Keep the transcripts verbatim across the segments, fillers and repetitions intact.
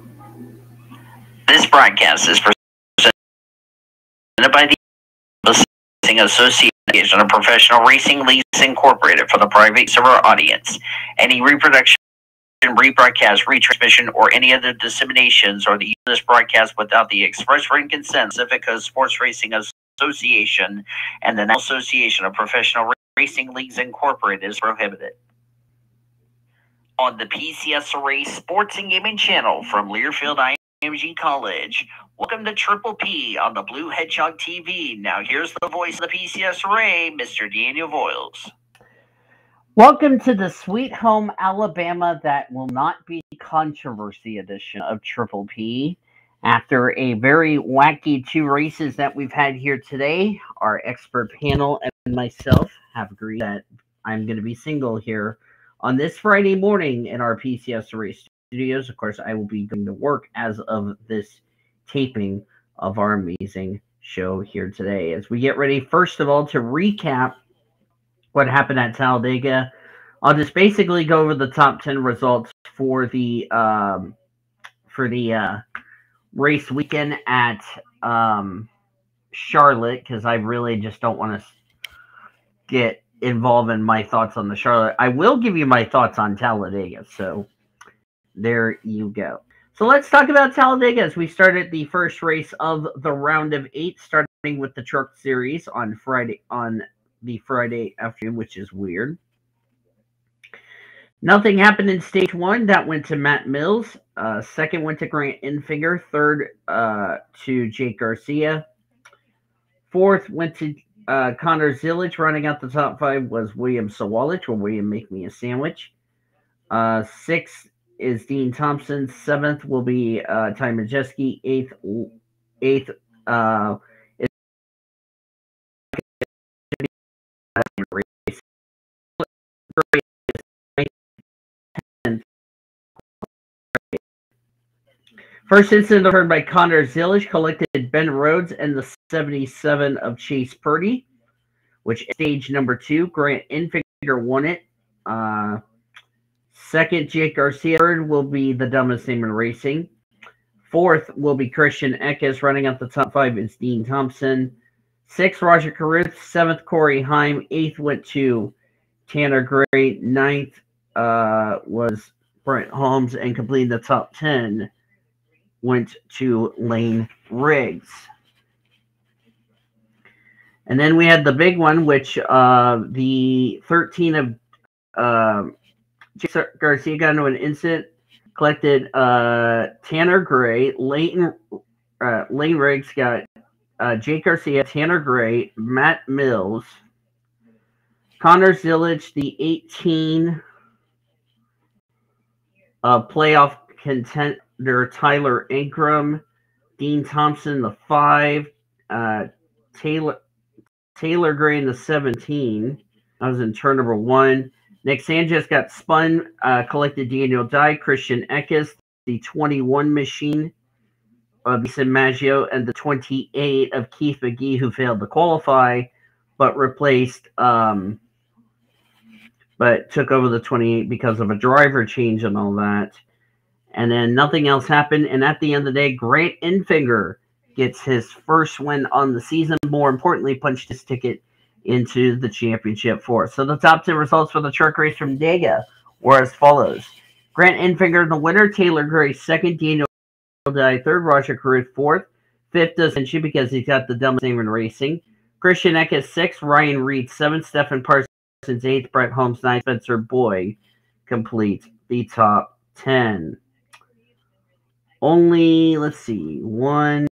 This broadcast is presented by the Racing Association of Professional Racing Leagues Incorporated for the private server audience. Any reproduction, rebroadcast, retransmission, or any other disseminations or the use of this broadcast without the express written consent of Pacific Coast Sports Racing Association and the National Association of Professional Racing Leagues Incorporated is prohibited. On the P C S Array Sports and Gaming Channel from Learfield I M G College, welcome to Triple P on the Blue Hedgehog T V. Now here's the voice of the P C S Array, Mister Daniel Voiles. Welcome to the Sweet Home Alabama That Will Not Be Controversy edition of Triple P. After a very wacky two races that we've had here today, our expert panel and myself have agreed that I'm going to be single here on this Friday morning in our P C S Array studios. Of course, I will be going to work as of this taping of our amazing show here today. As we get ready, first of all, to recap what happened at Talladega, I'll just basically go over the top ten results for the um, for the uh, race weekend at um, Charlotte, because I really just don't want to get involved in my thoughts on the Charlotte. I will give you my thoughts on Talladega, so there you go. So let's talk about Talladega as we started the first race of the round of eight, starting with the Truck Series on Friday on the Friday afternoon, which is weird. Nothing happened in stage one. That went to Matt Mills. Uh, second went to Grant Enfinger. Third uh, to Jake Garcia. Fourth went to uh, Connor Zilic. Running out the top five was William Sawalich, or William Make Me a Sandwich. Uh, sixth is Dean Thompson. Seventh will be uh, Ty Majeski. Eighth, eighth uh, is First incident occurred by Connor Zilic, collected Ben Rhodes and the seventy-seven of Chase Purdy, which stage number two. Grant Enfinger won it. Uh, second, Jake Garcia. Third will be the dumbest name in racing. Fourth will be Christian Eckes. Running out the top five is Dean Thompson. Sixth, Roger Carruth. Seventh, Corey Heim. Eighth went to Tanner Gray. Ninth uh, was Brent Holmes, and completing the top ten went to Lane Riggs. And then we had the big one, which uh, the thirteen of uh, Garcia got into an incident, collected uh, Tanner Gray. Lane, uh, Lane Riggs got uh, Jake Garcia, Tanner Gray, Matt Mills, Connor Zilic, the eighteen uh, playoff contender Tyler Ingram, Dean Thompson the five, uh, Taylor Taylor Gray in the seventeen. I was in turn number one. Nick Sanchez got spun, uh, collected Daniel Dye, Christian Eckes, the twenty-one machine of Mason Maggio, and the twenty-eight of Keith McGee, who failed to qualify, but replaced, um, but took over the twenty-eight because of a driver change and all that. And then nothing else happened. And at the end of the day, Grant Enfinger gets his first win on the season. More importantly, punched his ticket into the championship four. So the top ten results for the truck race from Dega were as follows. Grant Enfinger, the winner. Taylor Gray, second. Daniel Dye, third. Roger Carruth, fourth. Fifth doesn't she because he's got the dumbest name in racing. Christian Eckes, sixth. Ryan Reed, seventh. Stephen Parsons, eighth. Brett Holmes, ninth. Spencer Boyd complete the top ten. Only, let's see, one,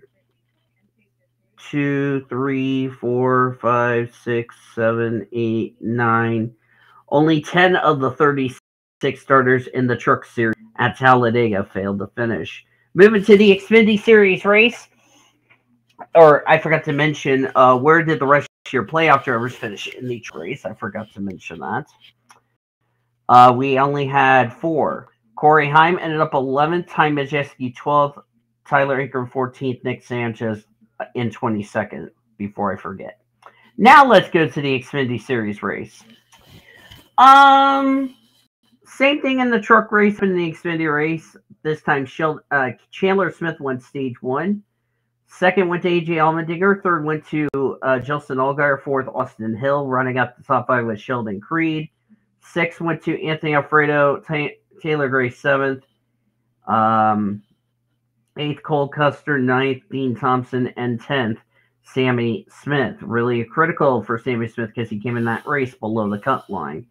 two, three, four, five, six, seven, eight, nine. Only ten of the thirty-six starters in the Truck Series at Talladega failed to finish. Moving to the Xfinity Series race, or I forgot to mention, uh, where did the rest of your playoff drivers finish in the race? I forgot to mention that. Uh, we only had four. Corey Heim ended up eleventh, Ty Majeski twelfth, Tyler Ingram fourteenth, Nick Sanchez in twenty-second, before I forget. Now let's go to the Xfinity Series race. Um, same thing in the truck race and the Xfinity race. this time, Sheld, uh, Chandler Smith won stage one. Second went to A J Allmendinger. Third went to uh, Justin Allgaier. Fourth, Austin Hill. Running up the top five was Sheldon Creed. Sixth went to Anthony Alfredo. Ta- Taylor Gray, seventh. Um, eighth, Cole Custer. Ninth, Dean Thompson. And tenth, Sammy Smith. Really critical for Sammy Smith because he came in that race below the cut line.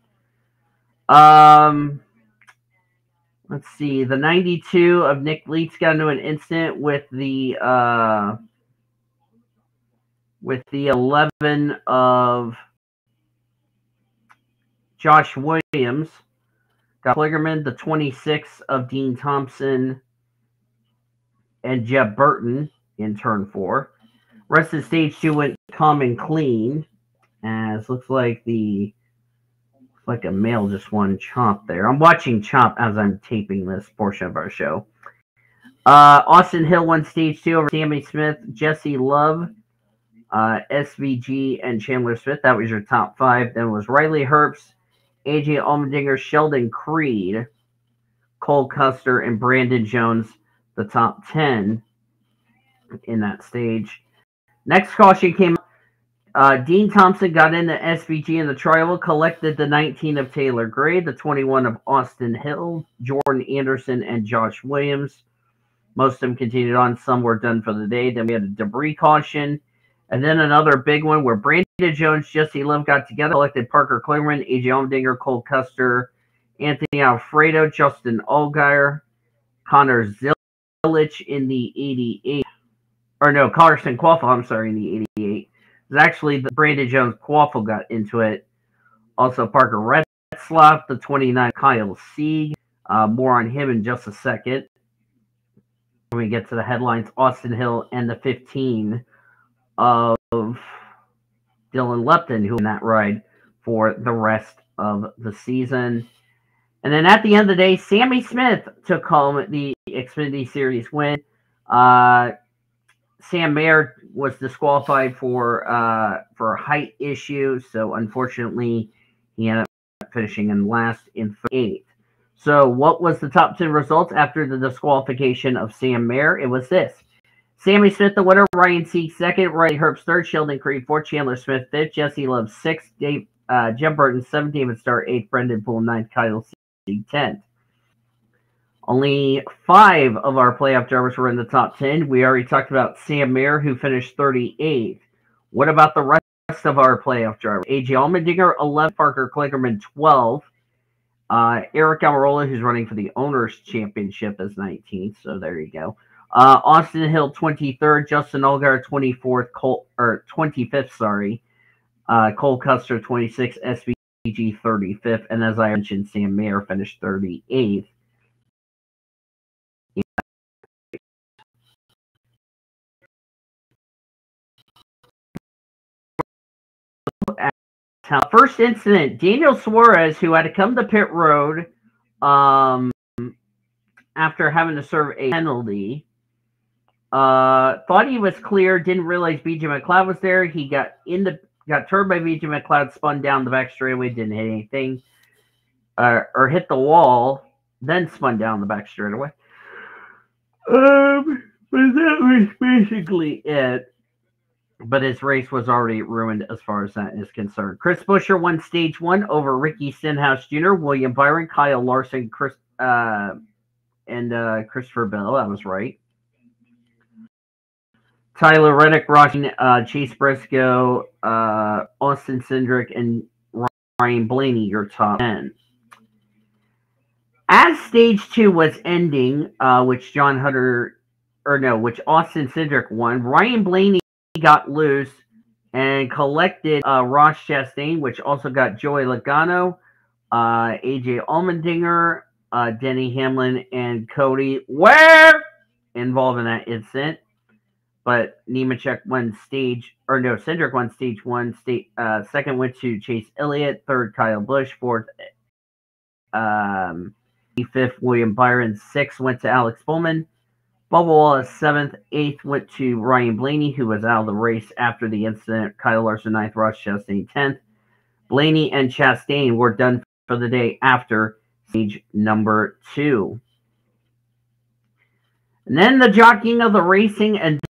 Um, let's see. The ninety-two of Nick Leeds got into an incident with the uh, with the eleven of Josh Williams. Got Kligerman. The twenty-six of Dean Thompson and Jeb Burton in turn four. Rest of stage two went calm and clean, as looks like the like a male just won Chomp there. I'm watching Chomp as I'm taping this portion of our show. Uh, Austin Hill won stage two over Sammy Smith, Jesse Love, uh, S V G, and Chandler Smith. That was your top five. Then was Riley Herbst, A J Allmendinger, Sheldon Creed, Cole Custer, and Brandon Jones, the top ten in that stage. Next caution came up. Uh, Dean Thompson got into S V G in the trial, collected the nineteen of Taylor Gray, the twenty-one of Austin Hill, Jordan Anderson, and Josh Williams. Most of them continued on. Some were done for the day. Then we had a debris caution. And then another big one where Brandon Jones, Jesse Love got together, collected Parker Kligerman, A J Allmendinger, Cole Custer, Anthony Alfredo, Justin Allgaier, Connor Zilic in the eighty-eight. Or no, Carson Quaffle, I'm sorry, in the eighty-eight. It was actually the Brandon Jones Quaffle got into it. Also Parker Retzlaff, the twenty-nine, Kyle Sieg. Uh, more on him in just a second. When we get to the headlines, Austin Hill and the fifteen of Dylan Lepton, who in that ride for the rest of the season. And then at the end of the day, Sammy Smith took home the Xfinity Series win. Uh, Sam Mayer was disqualified for uh, for a height issue, so unfortunately he ended up finishing in last in eighth. So what was the top ten results after the disqualification of Sam Mayer? It was this. Sammy Smith, the winner. Ryan Sieg, second. Riley Herbst, third. Sheldon Creed, fourth. Chandler Smith, fifth. Jesse Love, sixth. Dave, uh, Jeb Burton, seventh. David Starr, eighth. Brendan Poole, ninth. Kyle Sieg, tenth. Only five of our playoff drivers were in the top ten. We already talked about Sam Mayer, who finished thirty-eighth. What about the rest of our playoff drivers? A J Allmendinger, eleventh. Parker Kligerman, twelfth. Uh, Eric Almirola, who's running for the Owners' Championship, is nineteenth. So there you go. Uh, Austin Hill, twenty-third. Justin Allgaier, twenty-fourth. Cole, or twenty-fifth, sorry. Uh, Cole Custer, twenty-sixth. S V G, thirty-fifth. And as I mentioned, Sam Mayer finished thirty-eighth. First incident, Daniel Suarez, who had to come to pit road um, after having to serve a penalty, uh, thought he was clear, didn't realize B J McLeod was there. He got in the got turned by B J McLeod, spun down the back straightaway, didn't hit anything, uh, or hit the wall, then spun down the back straightaway. Um, but that was basically it. But his race was already ruined as far as that is concerned. Chris Buescher won stage one over Ricky Stenhouse Junior, William Byron, Kyle Larson, Chris, uh, and uh, Christopher Bell. That was right. Tyler Reddick, Roshan, uh, Chase Briscoe, uh, Austin Cindric, and Ryan Blaney, your top ten. As stage two was ending, uh, which John Hunter, or no, which Austin Cindric won, Ryan Blaney got loose and collected uh, Ross Chastain, which also got Joey Logano, uh, A J Allmendinger, uh, Denny Hamlin, and Cody Ware involved in that incident. But Nemechek won stage, or no, Cindric won stage one. State, uh, second went to Chase Elliott. Third, Kyle Busch. Fourth, um, fifth, William Byron. Sixth went to Alex Bowman. Bubba Wallace, seventh. Eighth went to Ryan Blaney, who was out of the race after the incident. Kyle Larson, ninth. Ross Chastain, tenth. Blaney and Chastain were done for the day after stage number two. And then the jockeying of the racing and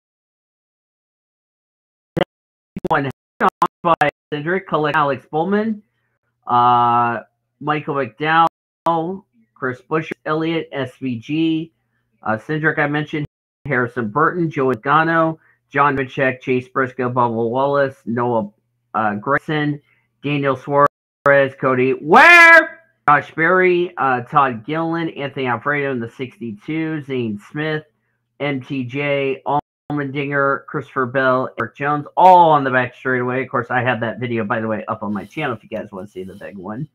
one by Cindric, collect Alex Bowman, uh, Michael McDowell, Chris Buescher, Elliott, S V G, uh, Cindric I mentioned, Harrison Burton, Joey Logano, John Mitchell, Chase Briscoe, Bubba Wallace, Noah uh, Grayson, Daniel Suarez, Cody Ware, Josh Berry, uh, Todd Gillen, Anthony Alfredo in the sixty-two, Zane Smith, M T J, Allmendinger, Christopher Bell, Eric Jones, all on the back straightaway. Of course, I have that video, by the way, up on my channel if you guys want to see the big one.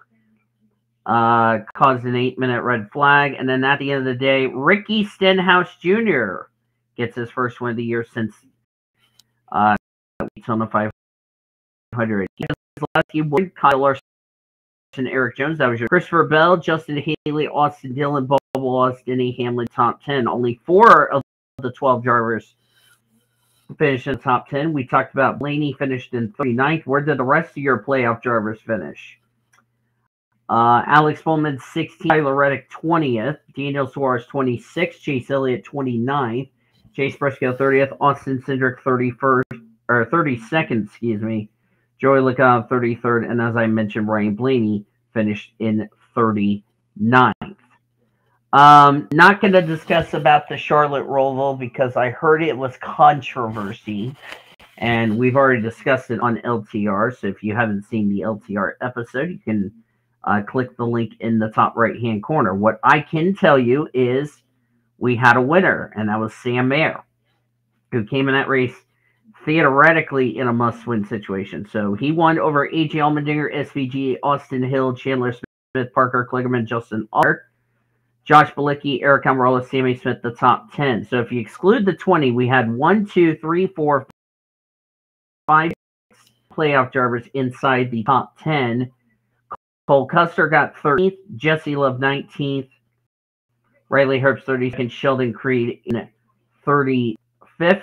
Uh, caused an eight-minute red flag. And then at the end of the day, Ricky Stenhouse Junior gets his first win of the year since uh, on the five hundred. Kyle Larson, Eric Jones. That was your Christopher Bell, Justin Haley, Austin Dillon, Bubba Wallace, Denny Hamlin, top ten. Only four of the twelve drivers finished in the top ten. We talked about Blaney finished in thirty-ninth. Where did the rest of your playoff drivers finish? Uh, Alex Bowman, sixteenth. Tyler Reddick, twentieth. Daniel Suarez, twenty-sixth. Chase Elliott, twenty-ninth. Chase Briscoe, thirtieth. Austin Cindric, thirty-first. Or thirty-second, excuse me. Joey Logano, thirty-third. And as I mentioned, Ryan Blaney finished in thirty-ninth. Um, not going to discuss about the Charlotte Roval because I heard it was controversy. And we've already discussed it on L T R. So if you haven't seen the L T R episode, you can uh, click the link in the top right-hand corner. What I can tell you is we had a winner, and that was Sam Mayer, who came in that race theoretically in a must-win situation. So he won over A J Allmendinger, S V G, Austin Hill, Chandler Smith, Parker Kligerman, Justin Allard, Josh Bilicki, Eric Almirola, Sammy Smith, the top ten. So if you exclude the twenty, we had one, two, three, four, five playoff drivers inside the top ten. Cole Custer got thirteenth, Jesse Love nineteenth, Riley Herbst thirty-second, Sheldon Creed in thirty-fifth.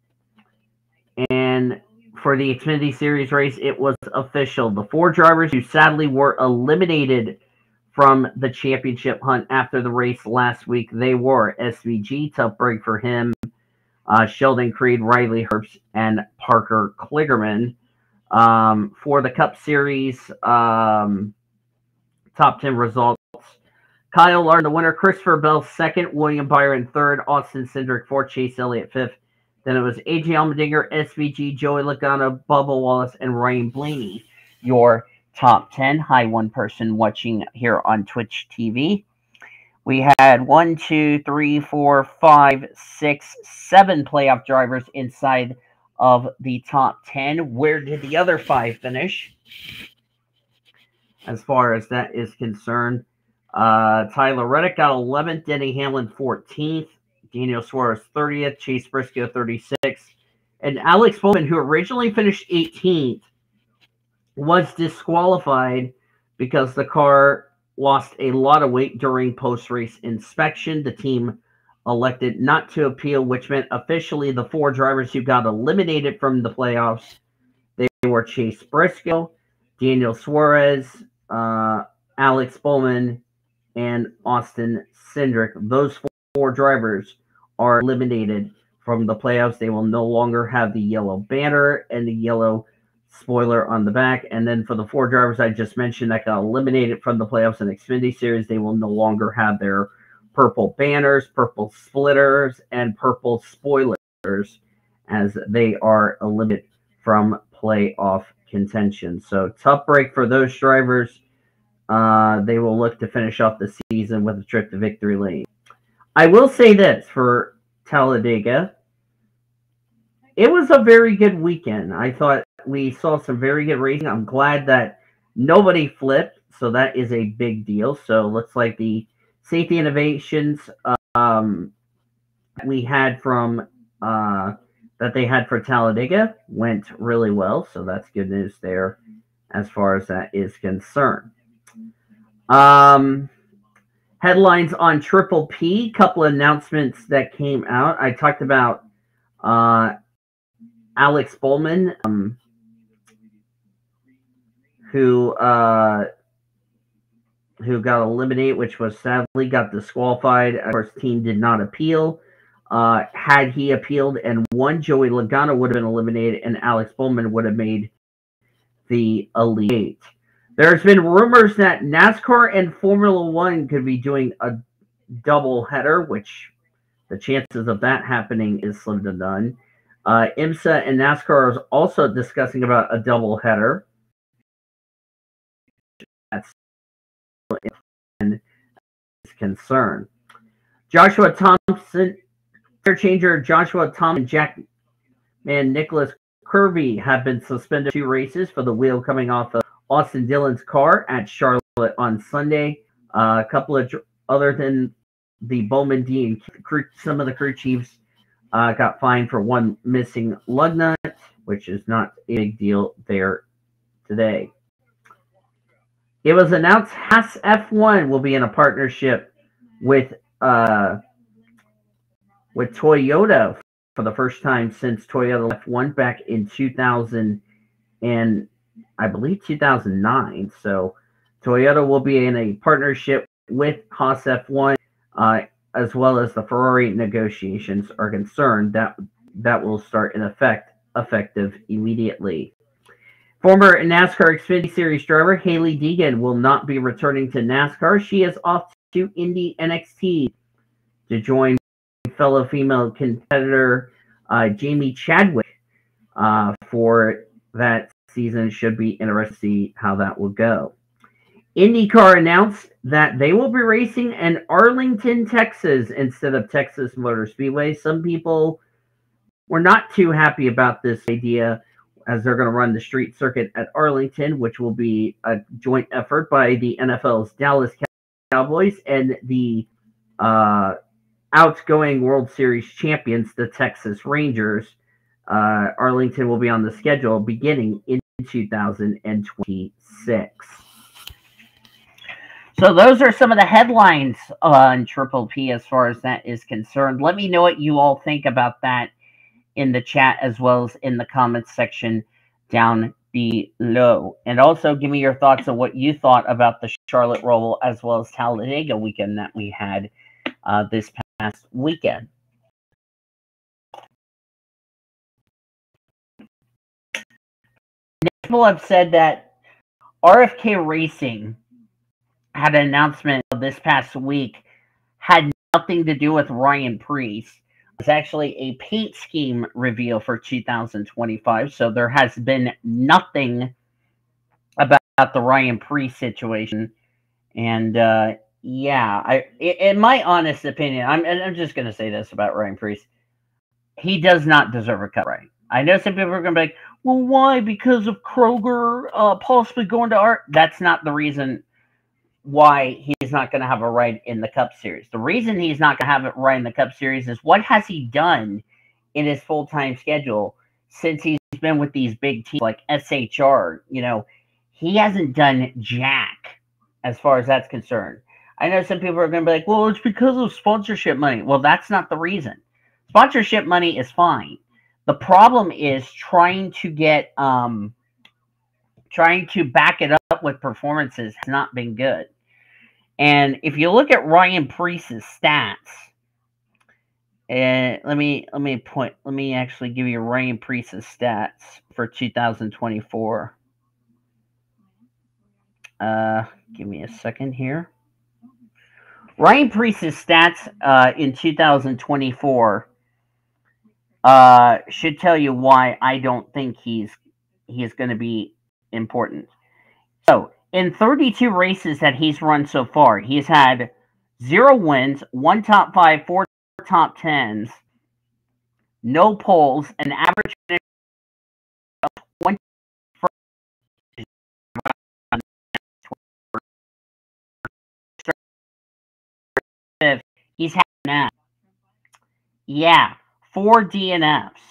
And for the Xfinity Series race, it was official. The four drivers who sadly were eliminated from the championship hunt after the race last week, they were S V G, tough break for him, uh, Sheldon Creed, Riley Herbst, and Parker Kligerman. Um, for the Cup Series, um, top ten results. Kyle Larson, the winner. Christopher Bell, second. William Byron, third. Austin Cindric, fourth. Chase Elliott, fifth. Then it was A J Allmendinger, S V G, Joey Logano, Bubba Wallace, and Ryan Blaney. Your top ten. Hi, one person watching here on Twitch T V. We had one, two, three, four, five, six, seven playoff drivers inside of the top ten. Where did the other five finish? As far as that is concerned, uh, Tyler Reddick got eleventh, Denny Hamlin fourteenth, Daniel Suarez thirtieth, Chase Briscoe thirty-sixth, and Alex Bowman, who originally finished eighteenth, was disqualified because the car lost a lot of weight during post-race inspection. The team elected not to appeal, which meant officially the four drivers who got eliminated from the playoffs, they were Chase Briscoe, Daniel Suarez, uh, Alex Bowman, and Austin Cindric. Those four, four drivers are eliminated from the playoffs. They will no longer have the yellow banner and the yellow spoiler on the back. And then for the four drivers I just mentioned that got eliminated from the playoffs in the Xfinity Series, they will no longer have their purple banners, purple splitters, and purple spoilers as they are eliminated from playoff contention. So tough break for those drivers. Uh, they will look to finish off the season with a trip to victory lane. I will say this for Talladega. It was a very good weekend. I thought we saw some very good racing. I'm glad that nobody flipped, so that is a big deal. So looks like the safety innovations um, we had from uh, that they had for Talladega went really well. So that's good news there as far as that is concerned. Um, headlines on Triple P, couple of announcements that came out. I talked about uh, Alex Bowman, um, who uh, who got eliminated, which was sadly got disqualified. Of course, team did not appeal. Uh, had he appealed and won, Joey Logano would have been eliminated, and Alex Bowman would have made the Elite Eight. There's been rumors that NASCAR and Formula One could be doing a double header, which the chances of that happening is slim to none. Uh, IMSA and NASCAR are also discussing about a double header. That's concern. Joshua Thompson, interchanger Joshua Thompson, Jack and Nicholas Kirby have been suspended two races for the wheel coming off of Austin Dillon's car at Charlotte on Sunday. Uh, a couple of other than the Bowman D and crew, some of the crew chiefs uh, got fined for one missing lug nut, which is not a big deal there today. It was announced Haas F one will be in a partnership with uh, with Toyota for the first time since Toyota F one back in two thousand and I believe two thousand nine. So Toyota will be in a partnership with Haas F one, uh, as well as the Ferrari negotiations are concerned. That that will start in effect effective immediately. Former NASCAR Xfinity Series driver Hailie Deegan will not be returning to NASCAR. She is off to Indy N X T to join fellow female competitor uh, Jamie Chadwick uh, for that season. Should be interesting to see how that will go. IndyCar announced that they will be racing in Arlington, Texas instead of Texas Motor Speedway. Some people were not too happy about this idea, as they're going to run the street circuit at Arlington, which will be a joint effort by the N F L's Dallas Cowboys and the uh, outgoing World Series champions, the Texas Rangers. Uh, Arlington will be on the schedule beginning in two thousand twenty-six. So those are some of the headlines on Triple P as far as that is concerned. Let me know what you all think about that in the chat, as well as in the comments section down below. And also give me your thoughts on what you thought about the Charlotte Roval as well as Talladega weekend that we had uh, this past weekend. People have said that R F K Racing had an announcement this past week, had nothing to do with Ryan Preece. It's actually a paint scheme reveal for two thousand twenty-five, so there has been nothing about the Ryan Preece situation. And uh, yeah, I, in my honest opinion, I'm, I'm just going to say this about Ryan Preece: he does not deserve a cut right. I know some people are going to be like, "Well, why? Because of Kroger uh, possibly going to art." That's not the reason why he's not going to have a ride in the Cup Series. The reason he's not going to have a ride in the Cup Series is what has he done in his full-time schedule since he's been with these big teams like S H R. You know, he hasn't done jack as far as that's concerned. I know some people are going to be like, well, it's because of sponsorship money. Well, that's not the reason. Sponsorship money is fine. The problem is trying to get, um, trying to back it up with performances has not been good. And if you look at Ryan Preece's stats, and let me let me point let me actually give you Ryan Preece's stats for two thousand twenty-four. Uh, give me a second here. Ryan Preece's stats uh, in two thousand twenty-four uh, should tell you why I don't think he's he's going to be important. So, in thirty-two races that he's run so far, he's had zero wins, one top five, four top tens, no poles, an average finish of twenty. He's had that. Yeah, four D N Fs.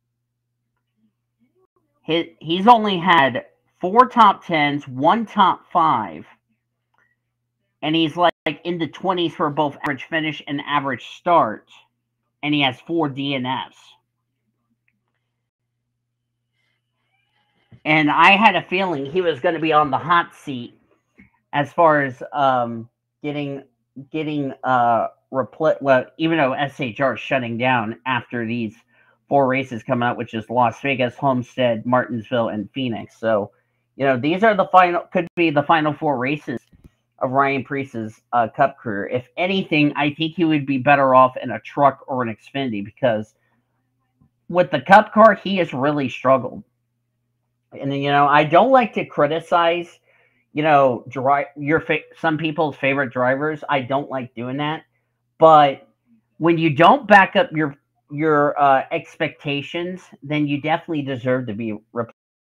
His, he's only had four top tens, one top five, and he's like, like in the twenties for both average finish and average start, and he has four D N Fs. And I had a feeling he was going to be on the hot seat as far as um, getting getting uh repl- well, even though S H R is shutting down after these four races come out, which is Las Vegas, Homestead, Martinsville, and Phoenix. So, you know, these are the final could be the final four races of Ryan Preece's uh, Cup career. If anything, I think he would be better off in a truck or an Xfinity, because with the Cup car, he has really struggled. And you know, I don't like to criticize, you know, dri- your fa- some people's favorite drivers. I don't like doing that, but when you don't back up your your uh, expectations, then you definitely deserve to be replaced.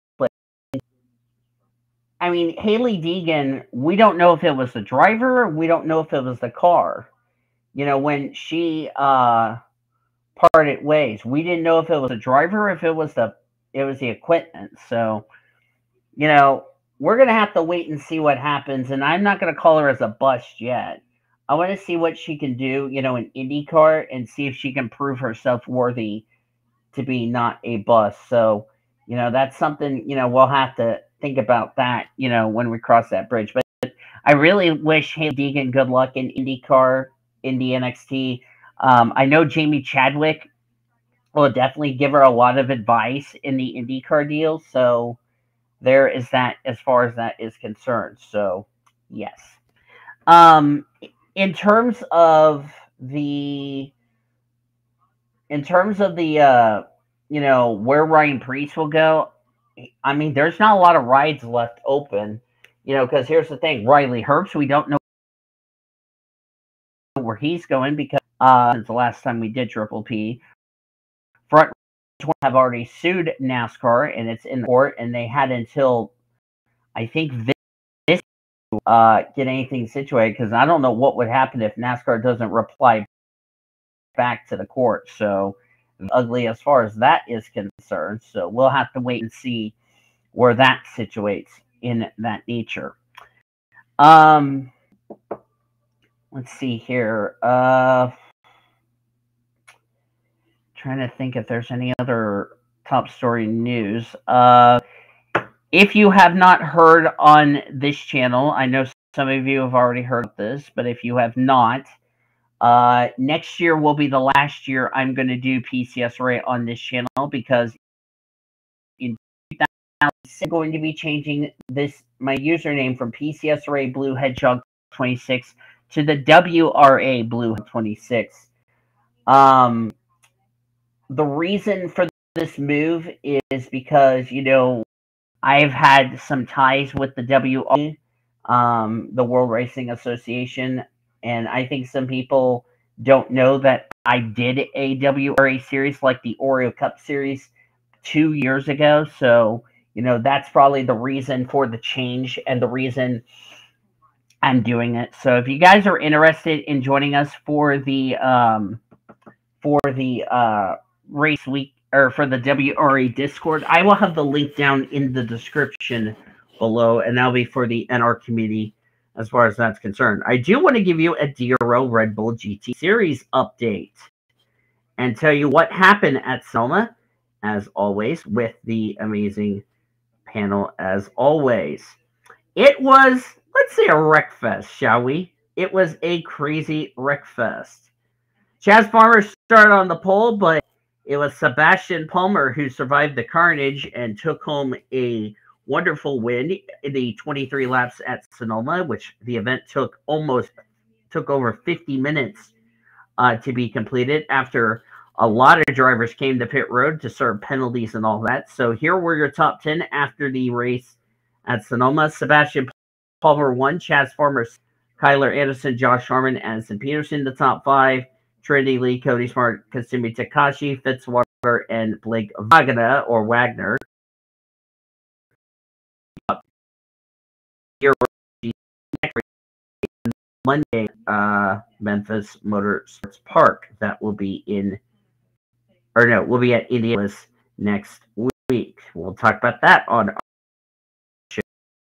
I mean, Hailie Deegan, we don't know if it was the driver, we don't know if it was the car. You know, when she uh, parted ways, we didn't know if it was the driver, or if it was the it was the equipment. So, you know, we're gonna have to wait and see what happens. And I'm not gonna call her as a bust yet. I want to see what she can do, you know, in IndyCar, and see if she can prove herself worthy to be not a bust. So, you know, that's something, you know, we'll have to think about that, you know, when we cross that bridge. But I really wish Hailie Deegan good luck in IndyCar, Indy N X T. Um, I know Jamie Chadwick will definitely give her a lot of advice in the IndyCar deal. So there is that as far as that is concerned. So, yes. Um, in terms of the in terms of the uh, you know, where Ryan Preece will go, I mean, there's not a lot of rides left open, you know, because here's the thing: Riley Herbst, we don't know where he's going, because uh, since the last time we did Triple P, Front have already sued NASCAR, and it's in court, and they had until I think this, this uh, get anything situated, because I don't know what would happen if NASCAR doesn't reply back to the court. So ugly as far as that is concerned. So we'll have to wait and see where that situates in that nature. Um, let's see here. Uh, trying to think if there's any other top story news. Uh, if you have not heard on this channel, I know some of you have already heard this, but if you have not, uh, next year will be the last year I'm going to do P C S Ray on this channel, because in two thousand six, I'm going to be changing this my username from P C S Ray Blue Hedgehog twenty-six to the W R A Blue twenty-six. Um, the reason for this move is because, you know, I've had some ties with the W R A, um, the World Racing Association, and I think some people don't know that I did a W R A series, like the Oreo Cup series, two years ago. So, you know, that's probably the reason for the change and the reason I'm doing it. So if you guys are interested in joining us for the um, for the uh, race week, or for the W R A Discord, I will have the link down in the description below, and that'll be for the N R community as far as that's concerned. I do want to give you a D R O Red Bull G T Series update and tell you what happened at Sonoma, as always, with the amazing panel as always. It was, let's say, a wreck fest, shall we? It was a crazy wreck fest. Chaz Farmer started on the pole, but it was Sebastian Palmer who survived the carnage and took home a wonderful win in the twenty-three laps at Sonoma, which the event took almost took over fifty minutes uh, to be completed, after a lot of drivers came to pit road to serve penalties and all that. So here were your top ten after the race at Sonoma. Sebastian Palmer won. Chaz Farmer, Kyler Anderson, Josh Harmon, Addison Peterson, the top five. Trinity Lee, Cody Smart, Kasumi Takashi, Fitzwater, and Blake Wagner, or Wagner. Monday, uh, Memphis Motorsports Park. That will be in, or no, we'll be at Indianapolis next week. We'll talk about that on our show.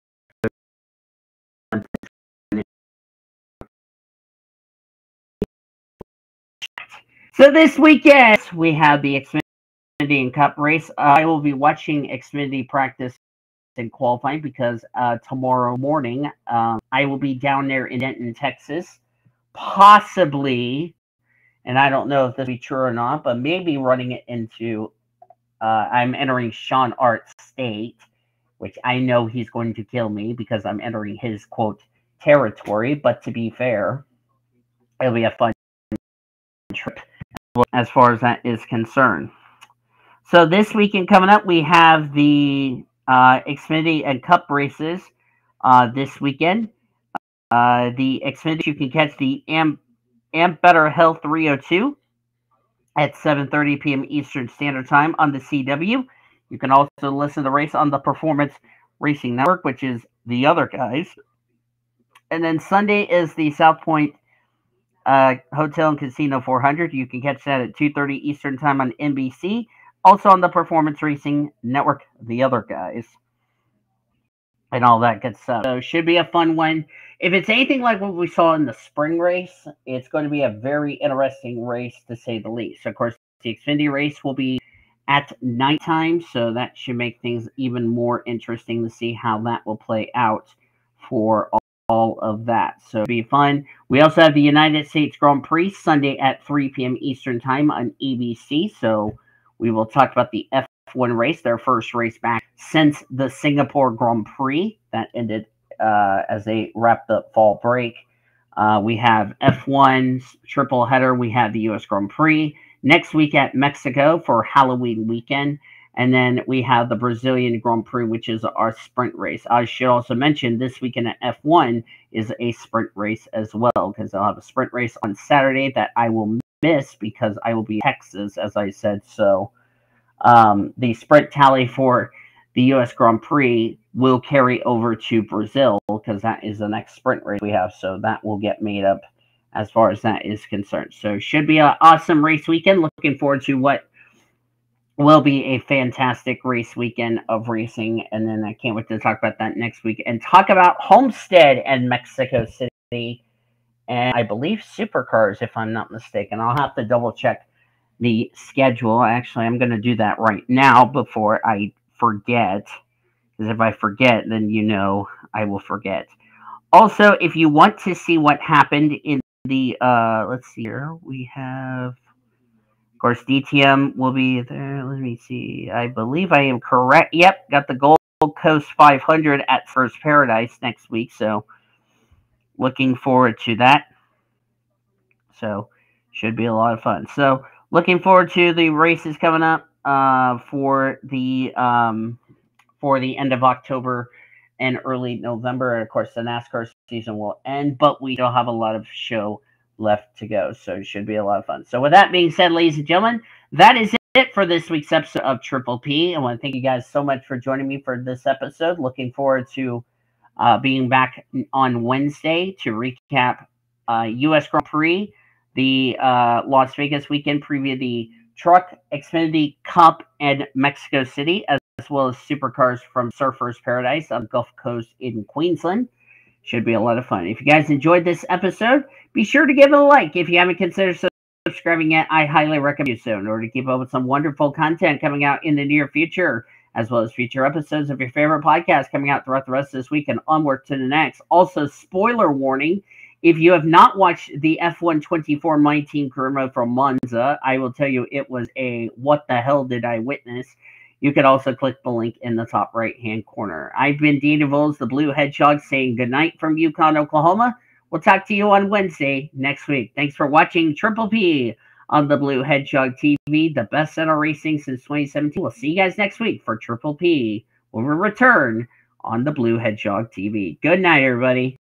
So this weekend, we have the Xfinity Cup race. Uh, I will be watching Xfinity practice in qualifying because uh, tomorrow morning um, I will be down there in Denton, Texas, possibly, and I don't know if this will be true or not, but maybe running it into, uh, I'm entering Sean Art's state, which I know he's going to kill me because I'm entering his, quote, territory, but to be fair, it'll be a fun trip as far as that is concerned. So this weekend coming up, we have the uh, Xfinity and Cup races uh, this weekend. Uh, the Xfinity, you can catch the Amp, Amp Better Health three oh two at seven thirty p.m. Eastern Standard Time on the C W. You can also listen to the race on the Performance Racing Network, which is the other guys. And then Sunday is the South Point uh, Hotel and Casino four hundred. You can catch that at two thirty Eastern Time on N B C. Also on the Performance Racing Network, the other guys. And all that good stuff. So should be a fun one. If it's anything like what we saw in the spring race, it's going to be a very interesting race to say the least. Of course, the Xfinity race will be at nighttime, so that should make things even more interesting to see how that will play out for all, all of that. So it'll be fun. We also have the United States Grand Prix Sunday at three p.m. Eastern Time on A B C. So we will talk about the F one race, their first race back since the Singapore Grand Prix that ended uh, as they wrapped up fall break. Uh, we have F one's triple header. We have the U S Grand Prix next week at Mexico for Halloween weekend. And then we have the Brazilian Grand Prix, which is our sprint race. I should also mention this weekend at F one is a sprint race as well, because they'll have a sprint race on Saturday that I will miss because I will be in Texas, as I said. So um, the sprint tally for the U S Grand Prix will carry over to Brazil because that is the next sprint race we have. So that will get made up as far as that is concerned. So should be an awesome race weekend. Looking forward to what will be a fantastic race weekend of racing. And then I can't wait to talk about that next week and talk about Homestead and Mexico City. And I believe Supercars, if I'm not mistaken. I'll have to double check the schedule. Actually, I'm going to do that right now before I forget. Because if I forget, then you know I will forget. Also, if you want to see what happened in the, uh, let's see here, we have, of course, D T M will be there. Let me see. I believe I am correct. Yep, got the Gold Coast five hundred at First Paradise next week. So, looking forward to that. So, should be a lot of fun. So, looking forward to the races coming up uh, for the um, for the end of October and early November. And of course, the NASCAR season will end, but we still have a lot of show left to go. So it should be a lot of fun. So with that being said, ladies and gentlemen, that is it for this week's episode of Triple P. I want to thank you guys so much for joining me for this episode. Looking forward to uh, being back on Wednesday to recap uh, U S Grand Prix, the uh, Las Vegas weekend preview, the Truck, Xfinity, Cup, and Mexico City, as as well as Supercars from Surfers Paradise on the Gulf Coast in Queensland. Should be a lot of fun. If you guys enjoyed this episode, be sure to give it a like. If you haven't considered subscribing yet, I highly recommend you so in order to keep up with some wonderful content coming out in the near future, as well as future episodes of your favorite podcast coming out throughout the rest of this week and onward to the next. Also, spoiler warning, if you have not watched the F one twenty-four My Team Career Mode from Monza, I will tell you it was a what the hell did I witness. You can also click the link in the top right-hand corner. I've been Dean DeVos, the Blue Hedgehog, saying goodnight from Yukon, Oklahoma. We'll talk to you on Wednesday next week. Thanks for watching Triple P on the Blue Hedgehog T V, the best center racing since twenty seventeen. We'll see you guys next week for Triple P when we return on the Blue Hedgehog T V. Good night, everybody.